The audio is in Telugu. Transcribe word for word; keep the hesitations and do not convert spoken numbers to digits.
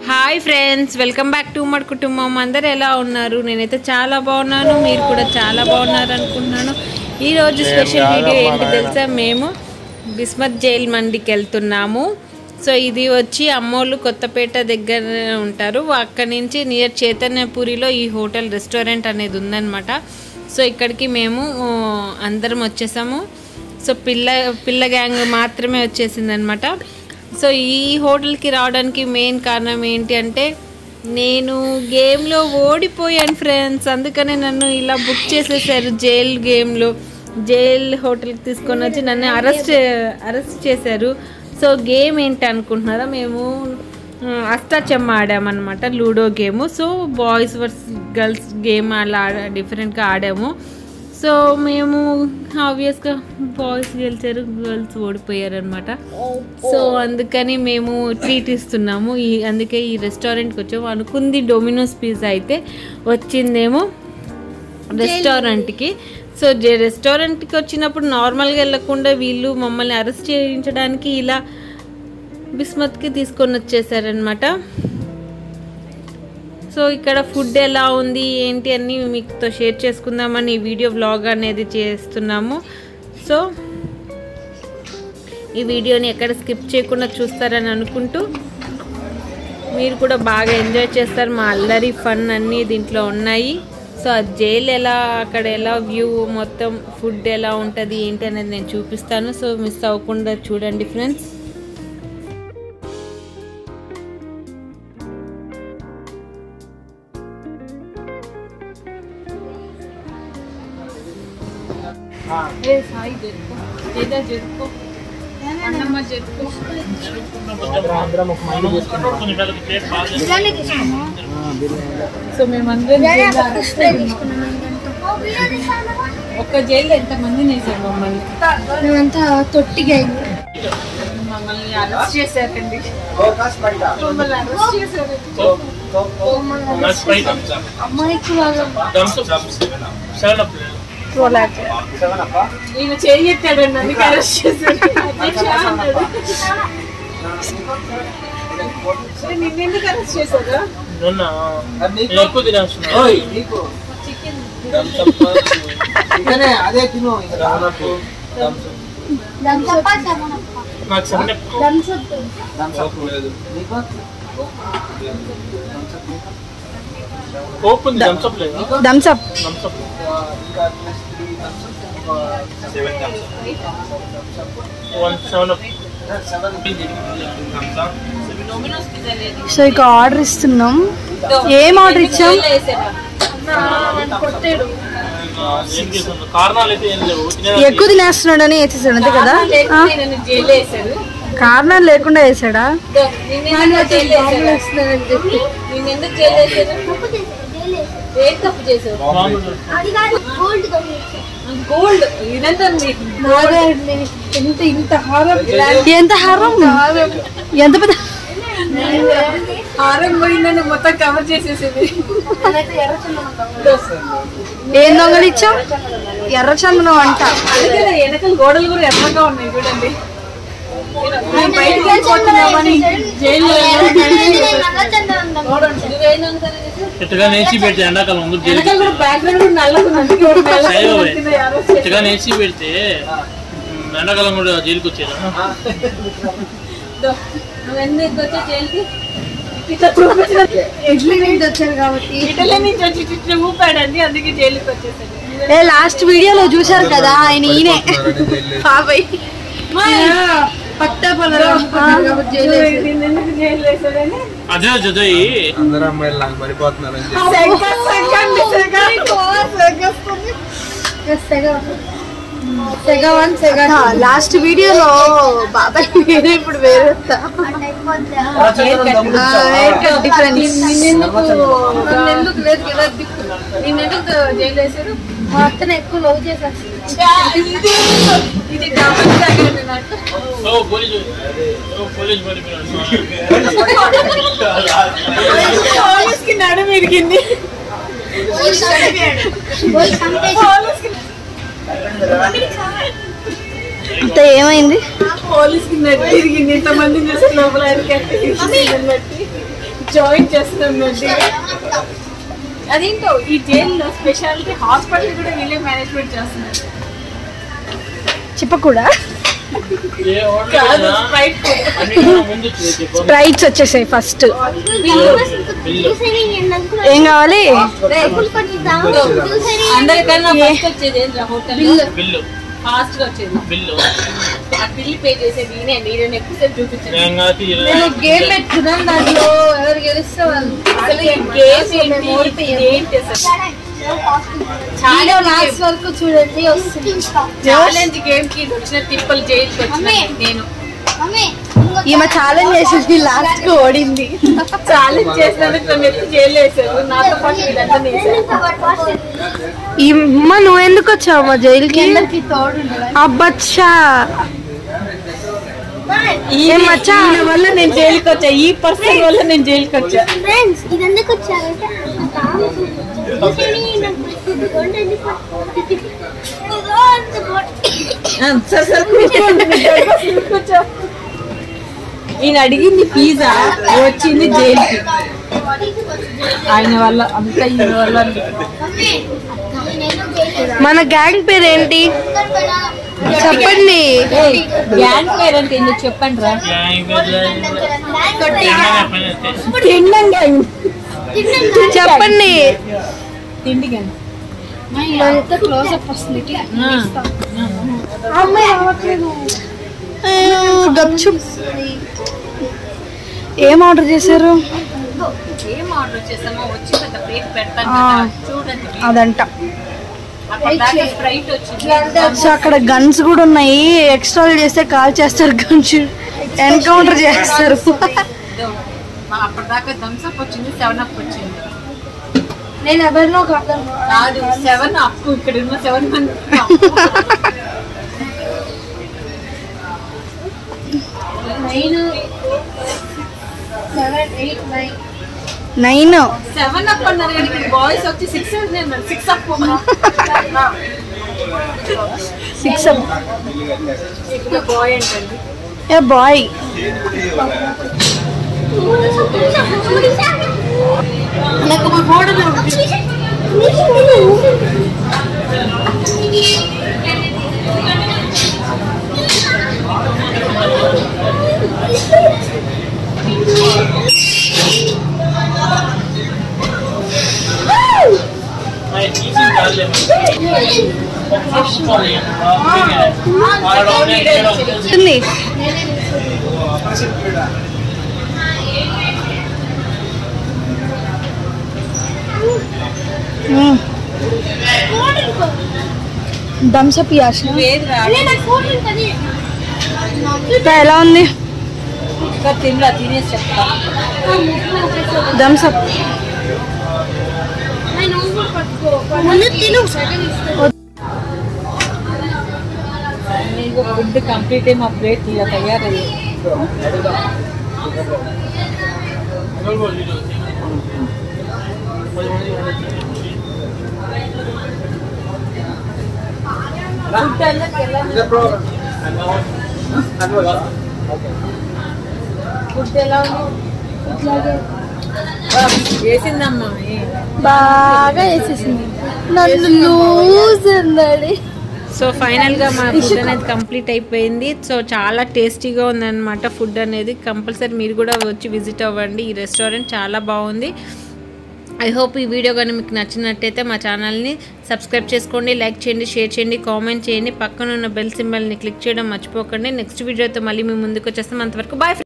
Hi friends, welcome back to my కుటుంబం. అందరు ఎలా ఉన్నారు? నేనైతే చాలా బాగున్నాను, మీరు కూడా చాలా బాగున్నారు అనుకుంటున్నాను. ఈరోజు స్పెషల్ వీడియో ఏంటి తెలుసా? మేము బిస్మత్ జైల్ మండికి వెళ్తున్నాము. సో ఇది వచ్చి అమ్మోళ్ళు కొత్తపేట దగ్గర ఉంటారు. అక్కడి నుంచి నియర్ చైతన్యపురిలో ఈ హోటల్ రెస్టారెంట్ అనేది ఉందన్నమాట. సో ఇక్కడికి మేము అందరం వచ్చేసాము. సో పిల్ల పిల్ల గ్యాంగ్ మాత్రమే వచ్చేసింది అనమాట. సో ఈ హోటల్కి రావడానికి మెయిన్ కారణం ఏంటి అంటే, నేను గేమ్లో ఓడిపోయాను ఫ్రెండ్స్. అందుకనే నన్ను ఇలా బుక్ చేసేసారు. జైల్ గేమ్లో జైల్ హోటల్కి తీసుకొని వచ్చి నన్ను అరెస్ట్ అరెస్ట్ చేశారు. సో గేమ్ ఏంటి అనుకుంటున్నారా? మేము అష్టాచెమ్మ ఆడామన్నమాట, ludo game. So boys versus girls game అలా డిఫరెంట్గా ఆడాము. సో మేము ఆబ్వియస్గా బాయ్స్ గెలిచారు, గర్ల్స్ ఓడిపోయారు అనమాట. సో అందుకని మేము ట్రీట్ ఇస్తున్నాము. ఈ అందుకే ఈ రెస్టారెంట్కి వచ్చాము. అనుకుంది డొమినోస్ పిజ్జా, అయితే వచ్చిందేమో రెస్టారెంట్కి. సో రెస్టారెంట్కి వచ్చినప్పుడు నార్మల్గా వెళ్ళకుండా వీళ్ళు మమ్మల్ని అరెస్ట్ చేయించడానికి ఇలా బిస్మత్కి తీసుకొని వచ్చేసారనమాట. సో ఇక్కడ ఫుడ్ ఎలా ఉంది ఏంటి అన్నీ మీతో షేర్ చేసుకుందామని ఈ వీడియో వ్లాగ్ అనేది చేస్తున్నాము. సో ఈ వీడియోని ఎక్కడ స్కిప్ చేయకుండా చూస్తారని అనుకుంటూ, మీరు కూడా బాగా ఎంజాయ్ చేస్తారు. మా అల్లరి ఫన్ అన్నీ దీంట్లో ఉన్నాయి. సో ఆ జైల్ ఎలా, అక్కడ ఎలా వ్యూ, మొత్తం ఫుడ్ ఎలా ఉంటుంది ఏంటి అనేది నేను చూపిస్తాను. సో మిస్ అవ్వకుండా చూడండి ఫ్రెండ్స్. సో మేమందరం ఒక్క జైలు ఎంత మంది వేసారు మమ్మల్ని? మేమంతా తొట్టిగా మమ్మల్ని అరెస్ట్ చేశారండి. మమ్మల్ని అరెస్ట్ చేశారు. అమ్మాయికి ఈయన చేయెత్తాడండి, అందుకే అరెస్ట్ చేశారు. నిన్నెందుకు అరెస్ట్ చేశారు? అదే తిను. థమ్స్అప్ సో ఇక ఆర్డర్ ఇస్తున్నాం. ఏం ఆర్డర్ ఇచ్చాం? ఎక్కువ తినేస్తున్నాడు అని వేసేసాడు, అంతే కదా? కారణాలు లేకుండా వేసాడా? ఎంత హారం, ఎంత పెద్ద హారం పోయిందని మొత్తం కవర్ చేసేసింది. ఏం దొంగలు ఇచ్చాం? ఎర్ర చందనం అంట. అందుకే వెనకాల గోడలు కూడా ఎర్రగా ఉన్నాయి చూడండి. నేసి పెడితే ఎండాకాలం నేసి పెడితే ఎండాకాలం కూడా జైలుకి వచ్చేదా? ఇడ్లీ నుంచి వచ్చారు కాబట్టి ఇటలీ నుంచి వచ్చి ఇట్లా ఊపాడండి, అందుకే జైలుకి వచ్చేసాడు. లాస్ట్ వీడియోలో చూసారు కదా, ఆయన ఈయనే బాబాయ్ పట్టా అదే జోయి అందరూ అమ్మాయిలు నాకు పడిపోతున్నారు. లాస్ట్ వీడియోలో బాబాయ్ వేరే, ఇప్పుడు వేరే డిఫరెన్స్. ఎందుకు లేదు కదా, నేనెందుకు జైలు వేసారు? మా అత్తను ఎక్కువ లవ్ చేశారు. ఇది పోలీస్కి నడు విరిగింది. అంతా ఏమైంది? పోలీస్కి నడు విరిగింది. ఇంతమంది చూసి లోపల జాయిన్ చేస్తున్నామండి. అదేంటో ఈ జైల్లో స్పెషాలిటీ హాస్పిటల్ కూడా వీళ్ళే మేనేజ్మెంట్ చేస్తున్నారు. చెప్పకూడా కాదు, స్ప్రైట్ స్ప్రైట్స్ వచ్చేసాయి ఫస్ట్. ఏం కావాలి? అందరికన్నా ఫస్ట్ వచ్చేది హోటల్ బిల్లు, ఫాస్ట్ గా వచ్చేది బిల్లు. ఆ బిల్లు పే చేసేది నేనే అండి. నేను ఎక్కువసేపు చూపించాను. గేమ్ పెట్టుకున్నాను, దాంట్లో ఎవరు గెలిస్తే వాళ్ళు. అసలు ఈ గేమ్ ఏంటి ఏంటి అసలు చాలా లాస్ట్ వరకు చూడండి వస్తుంది. ఛాలెంజ్ గేమ్ కి వచ్చిన తిప్పలు జైలుకి వచ్చిన నేను. ఈమె ఛాలెంజ్ చేసింది, లాస్ట్ కు ఓడింది. ఛాలెంజ్ చేసినందుకు నన్ను ఎత్తి జైలు వేసారు. నాతో పాటు వీళ్ళంతా అమ్మ నువ్వు ఎందుకు వచ్చావు మా జైలుకి? అబ్బచ్చా ఏమచ్చా వల్ల నేను జైలుకి వచ్చా. ఈ పర్సన్ వల్ల నేను జైలుకి వచ్చా. ఈయన అడిగింది పిజ్జా, వచ్చింది జైలుకి. ఆయన వల్ల అంతా ఈయన వల్ల. మన గ్యాంగ్ పేరు ఏంటి చెప్పండి? గ్యాంగ్ పేరు అంటే ఏంటో చెప్పండి రా. చెప్పండి. తిండి గ్యాంగ్. ఏం ఆర్డర్ చేశారు? ఏం ఆర్డర్ చేసామో వచ్చి పెద్ద ప్లేట్ పెడతాను చూడండి. అదంట. స్ప్రైట్ వచ్చింది. సో అక్కడ గన్స్ కూడా ఉన్నాయి. ఎక్స్ట్రా చేస్తే కాల్ చేస్తారు, గన్స్ ఎన్కౌంటర్ చేస్తారు. అప్పటిదాకా థమ్స్ అప్ వచ్చింది, సెవెన్ అప్ వచ్చింది. నేను ఎవరినో కాదు, సెవెన్ అప్ ఇక్కడ ఉన్న సెవెన్ మంది. నైన్ సెవెన్ అప్ అన్నారు కానీ బాయ్స్ వచ్చి సిక్స్ అన్నారు. Six up six up boy ఏంటండి? ఏ బాయ్. థమ్స్అప్ ఎలా ఉంది? తిన్నా తినేసి చెప్తా. థమ్స్అప్ ఫుడ్ కంప్లీట్ అయ్యి మా ప్లేట్ ఇలా తయారయ్యి. ఫుడ్ ఎలా ఉంది? వేసిందమ్మా, బాగా వేసేసింది. నన్ను లూజ్ అన్నాడు. సో ఫైనల్గా మా ఫుడ్ అనేది కంప్లీట్ అయిపోయింది. సో చాలా టేస్టీగా ఉందన్నమాట ఫుడ్ అనేది. కంపల్సరీ మీరు కూడా వచ్చి విజిట్ అవ్వండి. ఈ రెస్టారెంట్ చాలా బాగుంది. ఐ హోప్ ఈ వీడియో కానీ మీకు నచ్చినట్టయితే మా ఛానల్ని సబ్స్క్రైబ్ చేసుకోండి, లైక్ చేయండి, షేర్ చేయండి, కామెంట్ చేయండి. పక్కన ఉన్న బెల్ సింబల్ని క్లిక్ చేయడం మర్చిపోకండి. నెక్స్ట్ వీడియోతో మళ్ళీ మీ ముందుకు వచ్చేస్తాం. అంతవరకు బాయ్.